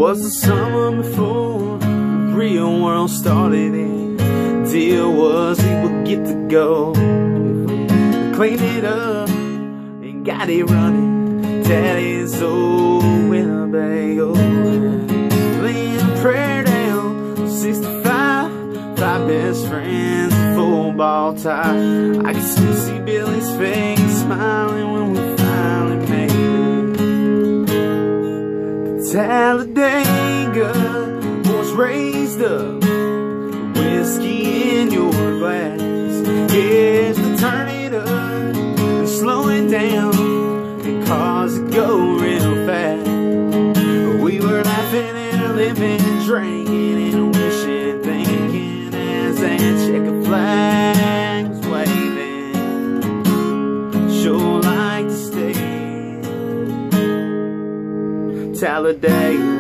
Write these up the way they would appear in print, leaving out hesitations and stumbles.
Was the summer before the real world started in. Deal was we would get to go. We cleaned it up and got it running. Daddy's old Winnebago. Laying a prayer down, 65, 5 best friends, a full ball tie. I can still see Billy's face smiling when we finally made it. Talladega was raised up, whiskey in your glass. Yes, to turn it up and slow it down and cause it go real fast. We were laughing and living, drinking and wishing, thinking as that checker flag was waving. Sure like to stay in Talladega.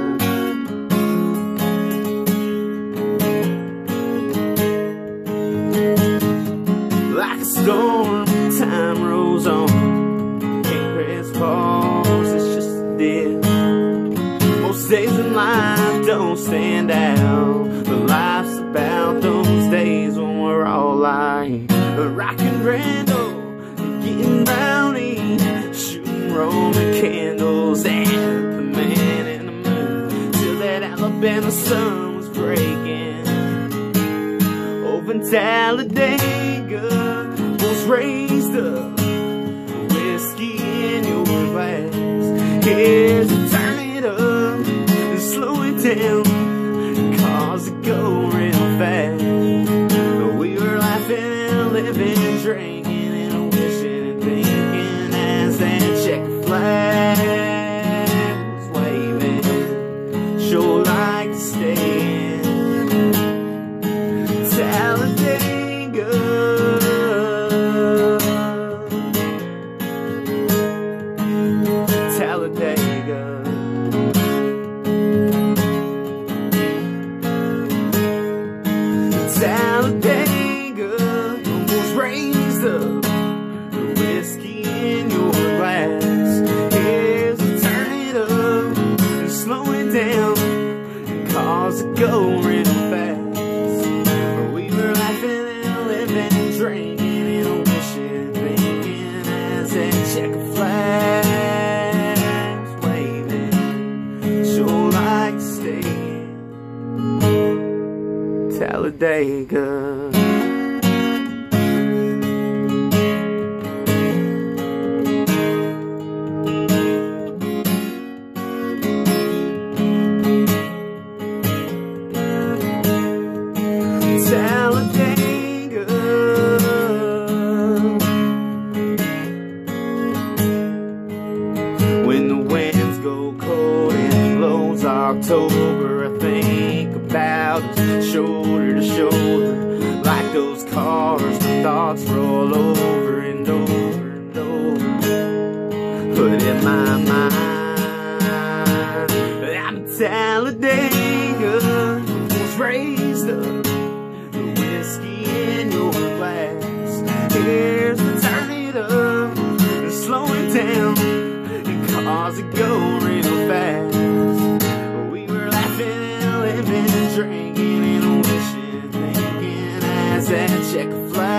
Like a storm, time rolls on. Can't press pause, it's just a dip. Most days in life don't stand out, but life's about those days when we're all like rockin' Randall, getting brownie, shooting Roman candles at the man in the moon, till that Alabama sun was breaking. Over in Talladega was raised up, whiskey in your glass. Here's to turn it up and slow it down, cause it go real fast. We were laughing and living, drinking and wishing and thinking as that checker flag was waving. Sure like to stay in Talladega. Talladega. Talladega was raised up, whiskey in your glass. Here's to turn it up and slow it down and cause it go real fast. We were laughing and living, drinking and wishing, thinking as that checker flag was waving. Sure like to stay in Talladega. Talladega. When the winds go cold and it blows October, I think about us shoulder to shoulder. Like those cars, my thoughts roll over and over and over. But in my mind, I'm in Talladega, was raised up, whiskey in your glass. Here's to turn it up and slow it down and cause it go real fast. We were laughing and living, drinking and wishing, thinking as that checker flag